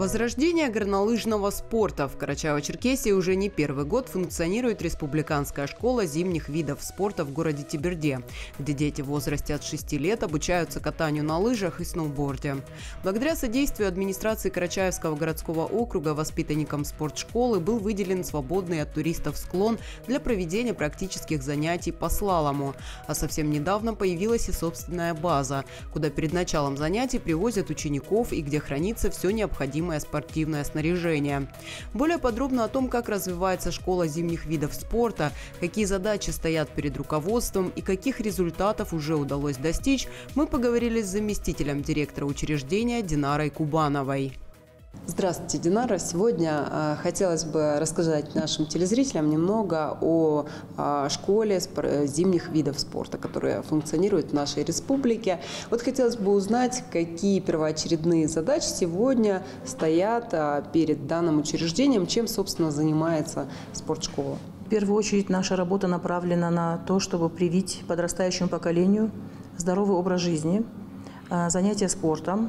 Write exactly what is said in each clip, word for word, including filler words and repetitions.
Возрождение горнолыжного спорта. В Карачаево-Черкесии уже не первый год функционирует республиканская школа зимних видов спорта в городе Теберде, где дети в возрасте от шести лет обучаются катанию на лыжах и сноуборде. Благодаря содействию администрации Карачаевского городского округа воспитанникам спортшколы был выделен свободный от туристов склон для проведения практических занятий по слалому. А совсем недавно появилась и собственная база, куда перед началом занятий привозят учеников и где хранится все необходимое спортивное снаряжение. Более подробно о том, как развивается школа зимних видов спорта, какие задачи стоят перед руководством и каких результатов уже удалось достичь, мы поговорили с заместителем директора учреждения Динарой Кубановой. Здравствуйте, Динара. Сегодня э, хотелось бы рассказать нашим телезрителям немного о э, школе зимних видов спорта, которая функционирует в нашей республике. Вот хотелось бы узнать, какие первоочередные задачи сегодня стоят э, перед данным учреждением, чем, собственно, занимается спортшкола. В первую очередь наша работа направлена на то, чтобы привить подрастающему поколению здоровый образ жизни, э, занятия спортом,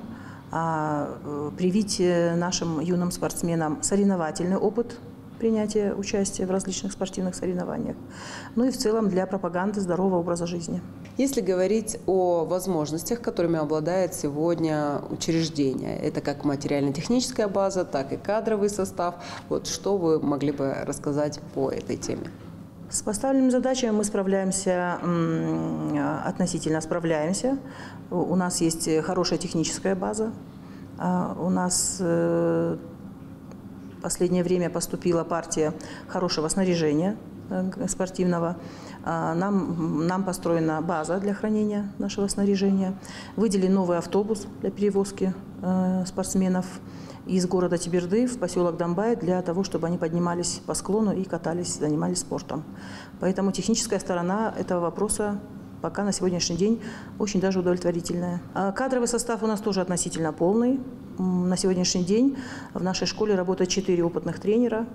привить нашим юным спортсменам соревновательный опыт принятия участия в различных спортивных соревнованиях, ну и в целом для пропаганды здорового образа жизни. Если говорить о возможностях, которыми обладает сегодня учреждение, это как материально-техническая база, так и кадровый состав, вот что вы могли бы рассказать по этой теме? С поставленными задачами мы справляемся, относительно справляемся. У нас есть хорошая техническая база. У нас в последнее время поступила партия хорошего снаряжения спортивного. Нам, нам построена база для хранения нашего снаряжения. Выделен новый автобус для перевозки спортсменов из города Теберды в поселок Домбай для того, чтобы они поднимались по склону и катались, занимались спортом. Поэтому техническая сторона этого вопроса пока на сегодняшний день очень даже удовлетворительная. А кадровый состав у нас тоже относительно полный. На сегодняшний день в нашей школе работает четыре опытных тренера.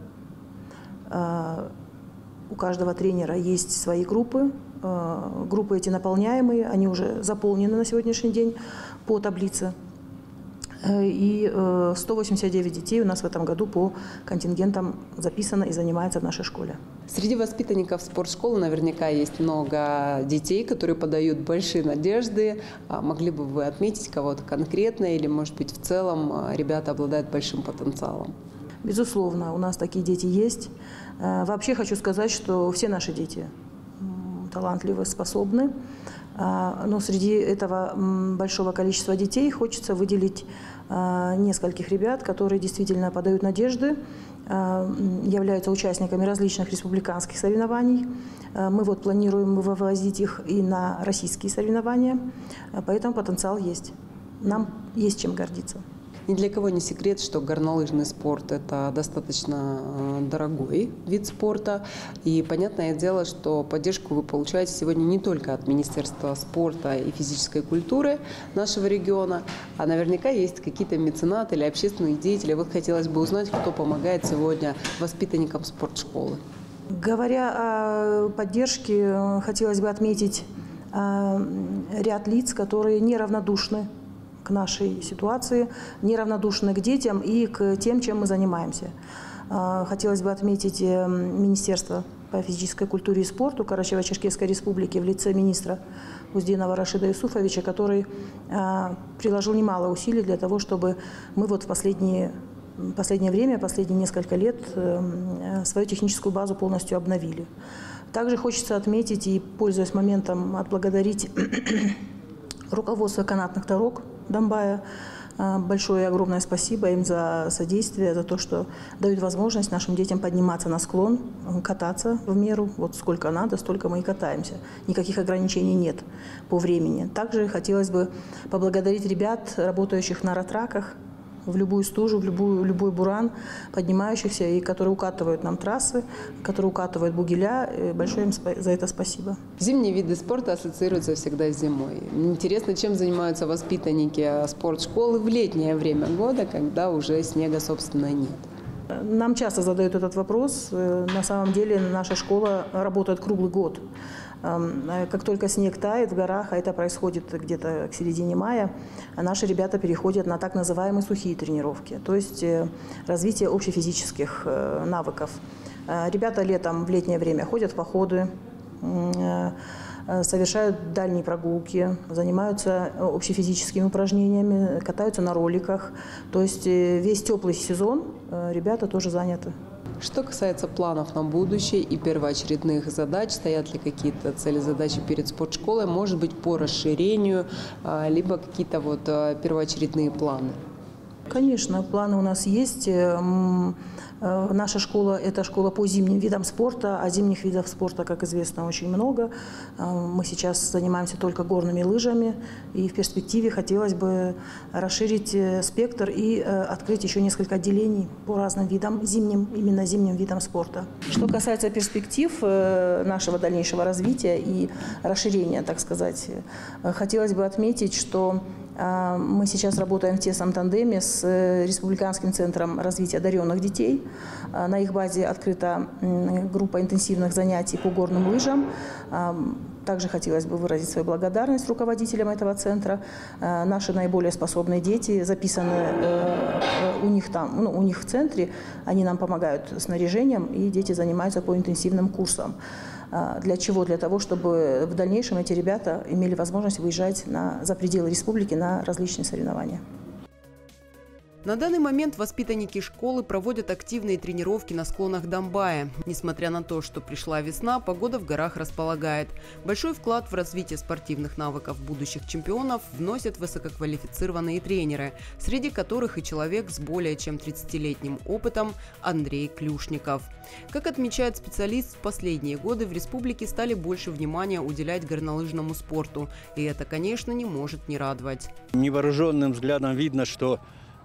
У каждого тренера есть свои группы. Группы эти наполняемые, они уже заполнены на сегодняшний день по таблице. И сто восемьдесят девять детей у нас в этом году по контингентам записано и занимается в нашей школе. Среди воспитанников спортшколы наверняка есть много детей, которые подают большие надежды. Могли бы вы отметить кого-то конкретно или, может быть, в целом ребята обладают большим потенциалом? Безусловно, у нас такие дети есть. Вообще хочу сказать, что все наши дети талантливы, способны. Но среди этого большого количества детей хочется выделить нескольких ребят, которые действительно подают надежды, являются участниками различных республиканских соревнований. Мы вот планируем вывозить их и на российские соревнования, поэтому потенциал есть. Нам есть чем гордиться. Ни для кого не секрет, что горнолыжный спорт – это достаточно дорогой вид спорта. И понятное дело, что поддержку вы получаете сегодня не только от Министерства спорта и физической культуры нашего региона, а наверняка есть какие-то меценаты или общественные деятели. Вот хотелось бы узнать, кто помогает сегодня воспитанникам спортшколы. Говоря о поддержке, хотелось бы отметить ряд лиц, которые неравнодушны к нашей ситуации, неравнодушны к детям и к тем, чем мы занимаемся. Хотелось бы отметить Министерство по физической культуре и спорту Карачаево-Черкесской республики в лице министра Узденова Рашида Юсуфовича, который приложил немало усилий для того, чтобы мы вот в последние, последнее время, последние несколько лет свою техническую базу полностью обновили. Также хочется отметить и, пользуясь моментом, отблагодарить руководство канатных дорог Домбая. Большое и огромное спасибо им за содействие, за то, что дают возможность нашим детям подниматься на склон, кататься в меру. Вот сколько надо, столько мы и катаемся. Никаких ограничений нет по времени. Также хотелось бы поблагодарить ребят, работающих на ротраках, в любую стужу, в любую, любой буран, поднимающихся, и которые укатывают нам трассы, которые укатывают бугеля. Большое им за это спасибо. Зимние виды спорта ассоциируются всегда с зимой. Интересно, чем занимаются воспитанники спортшколы в летнее время года, когда уже снега, собственно, нет? Нам часто задают этот вопрос. На самом деле наша школа работает круглый год. Как только снег тает в горах, а это происходит где-то к середине мая, наши ребята переходят на так называемые сухие тренировки, то есть развитие общефизических навыков. Ребята летом, в летнее время ходят в походы, совершают дальние прогулки, занимаются общефизическими упражнениями, катаются на роликах. То есть весь теплый сезон ребята тоже заняты. Что касается планов на будущее и первоочередных задач, стоят ли какие-то цели, задачи перед спортшколой, может быть, по расширению, либо какие-то вот первоочередные планы? Конечно, планы у нас есть. Наша школа – это школа по зимним видам спорта, а зимних видов спорта, как известно, очень много. Мы сейчас занимаемся только горными лыжами, и в перспективе хотелось бы расширить спектр и открыть еще несколько отделений по разным видам, зимним, именно зимним видам спорта. Что касается перспектив нашего дальнейшего развития и расширения, так сказать, хотелось бы отметить, что мы сейчас работаем в тесном тандеме с Республиканским центром развития одаренных детей. На их базе открыта группа интенсивных занятий по горным лыжам. Также хотелось бы выразить свою благодарность руководителям этого центра. Наши наиболее способные дети записаны у них там, ну, у них в центре. Они нам помогают снаряжением, и дети занимаются по интенсивным курсам. Для чего? Для того, чтобы в дальнейшем эти ребята имели возможность выезжать на, за пределы республики на различные соревнования. На данный момент воспитанники школы проводят активные тренировки на склонах Домбая. Несмотря на то, что пришла весна, погода в горах располагает. Большой вклад в развитие спортивных навыков будущих чемпионов вносят высококвалифицированные тренеры, среди которых и человек с более чем тридцатилетним опытом Андрей Клюшников. Как отмечает специалист, в последние годы в республике стали больше внимания уделять горнолыжному спорту. И это, конечно, не может не радовать. Невооруженным взглядом видно, что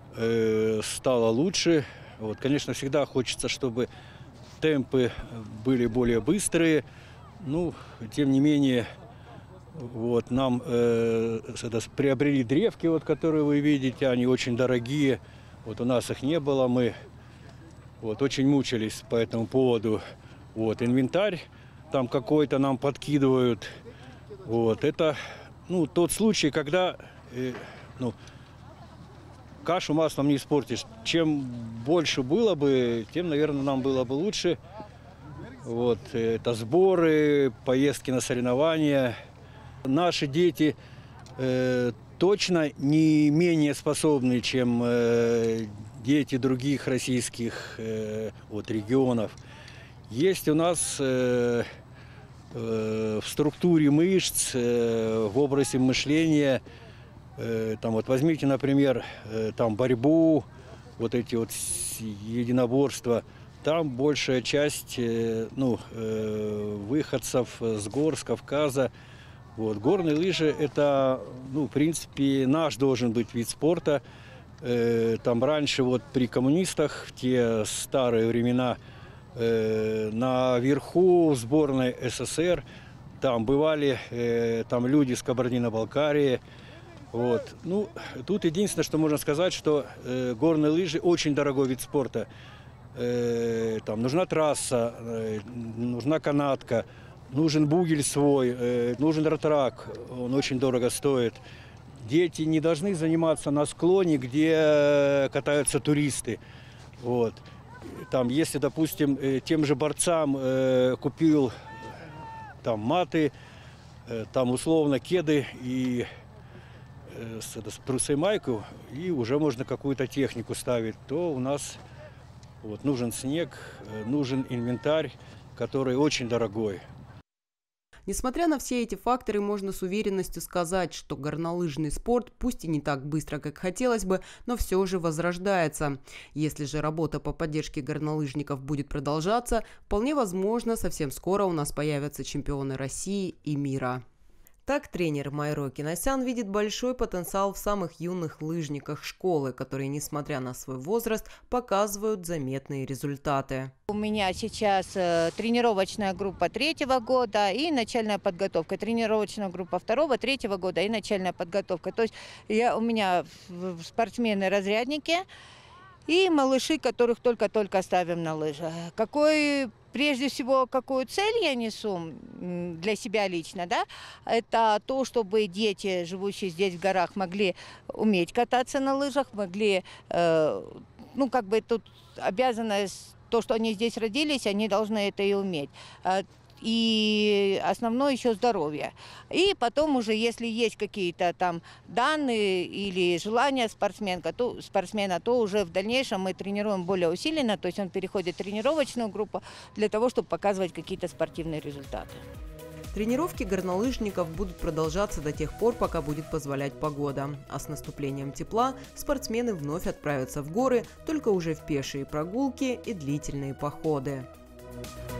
стало лучше. Вот, конечно, всегда хочется, чтобы темпы были более быстрые. Ну, тем не менее, вот, нам э, приобрели древки, вот, которые вы видите, они очень дорогие. Вот у нас их не было, мы вот, очень мучились по этому поводу. Вот, инвентарь там какой-то нам подкидывают. Вот, это ну, тот случай, когда э, ну, кашу маслом не испортишь. Чем больше было бы, тем, наверное, нам было бы лучше. Вот, это сборы, поездки на соревнования. Наши дети э, точно не менее способны, чем э, дети других российских э, вот, регионов. Есть у нас э, э, в структуре мышц, э, в области мышления. Там вот возьмите, например, там борьбу, вот эти вот единоборства. Там большая часть ну, выходцев с гор, с Кавказа. Вот. Горные лыжи – это, ну, в принципе, наш должен быть вид спорта. Там раньше вот при коммунистах, в те старые времена, наверху сборной СССР там бывали там люди с Кабардино-Балкарии. Вот. Ну, тут единственное, что можно сказать, что э, горные лыжи очень дорогой вид спорта. Э, там нужна трасса, э, нужна канатка, нужен бугель свой, э, нужен ратрак, он очень дорого стоит. Дети не должны заниматься на склоне, где катаются туристы. Вот. Там, если, допустим, э, тем же борцам э, купил там маты, э, там условно кеды и с, с прусой майку, и уже можно какую-то технику ставить, то у нас вот, нужен снег, нужен инвентарь, который очень дорогой. Несмотря на все эти факторы, можно с уверенностью сказать, что горнолыжный спорт, пусть и не так быстро, как хотелось бы, но все же возрождается. Если же работа по поддержке горнолыжников будет продолжаться, вполне возможно, совсем скоро у нас появятся чемпионы России и мира. Так, тренер Майро Киносян видит большой потенциал в самых юных лыжниках школы, которые, несмотря на свой возраст, показывают заметные результаты. У меня сейчас тренировочная группа третьего года и начальная подготовка. Тренировочная группа второго, третьего года и начальная подготовка. То есть я, у меня спортсмены-разрядники. и малыши, которых только-только ставим на лыжи. Какой, прежде всего, какую цель я несу для себя лично, да, это то, чтобы дети, живущие здесь в горах, могли уметь кататься на лыжах, могли, э, ну, как бы тут обязанность, то, что они здесь родились, они должны это и уметь. И основное еще здоровье. И потом уже, если есть какие-то там данные или желания спортсменка, то, спортсмена, то уже в дальнейшем мы тренируем более усиленно, то есть он переходит в тренировочную группу для того, чтобы показывать какие-то спортивные результаты. Тренировки горнолыжников будут продолжаться до тех пор, пока будет позволять погода. А с наступлением тепла спортсмены вновь отправятся в горы, только уже в пешие прогулки и длительные походы.